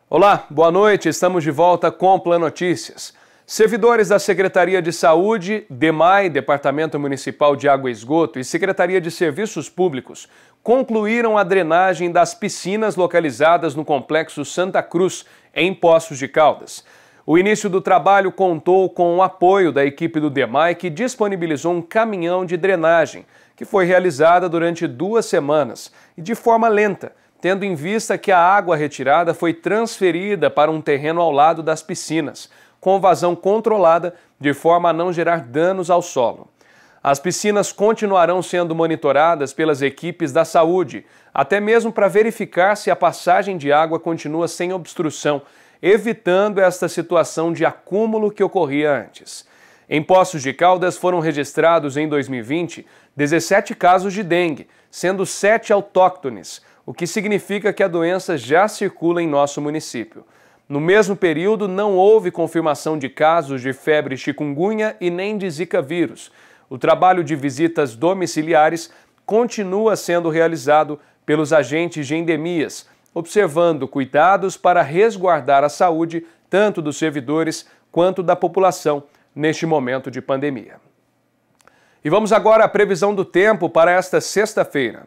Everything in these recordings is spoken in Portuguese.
Olá, boa noite. Estamos de volta com o Plan Notícias. Servidores da Secretaria de Saúde, DEMAI, Departamento Municipal de Água e Esgoto, e Secretaria de Serviços Públicos concluíram a drenagem das piscinas localizadas no Complexo Santa Cruz, em Poços de Caldas. O início do trabalho contou com o apoio da equipe do DEMAI, que disponibilizou um caminhão de drenagem, que foi realizada durante 2 semanas e de forma lenta, tendo em vista que a água retirada foi transferida para um terreno ao lado das piscinas, com vazão controlada de forma a não gerar danos ao solo. As piscinas continuarão sendo monitoradas pelas equipes da saúde, até mesmo para verificar se a passagem de água continua sem obstrução, evitando esta situação de acúmulo que ocorria antes. Em Poços de Caldas foram registrados em 2020 17 casos de dengue, sendo 7 autóctones, o que significa que a doença já circula em nosso município. No mesmo período, não houve confirmação de casos de febre chikungunya e nem de Zika vírus. O trabalho de visitas domiciliares continua sendo realizado pelos agentes de endemias, observando cuidados para resguardar a saúde tanto dos servidores quanto da população neste momento de pandemia. E vamos agora à previsão do tempo para esta sexta-feira.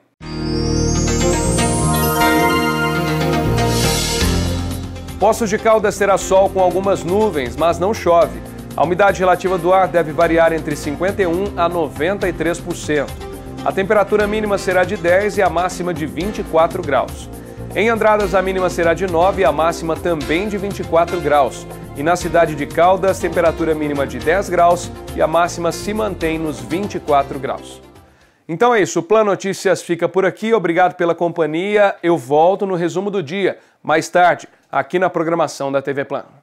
Poços de Caldas terá sol com algumas nuvens, mas não chove. A umidade relativa do ar deve variar entre 51% a 93%. A temperatura mínima será de 10 e a máxima de 24 graus. Em Andradas, a mínima será de 9 e a máxima também de 24 graus. E na cidade de Caldas, temperatura mínima de 10 graus e a máxima se mantém nos 24 graus. Então é isso, o Plan Notícias fica por aqui. Obrigado pela companhia. Eu volto no resumo do dia, mais tarde, aqui na programação da TV Plan.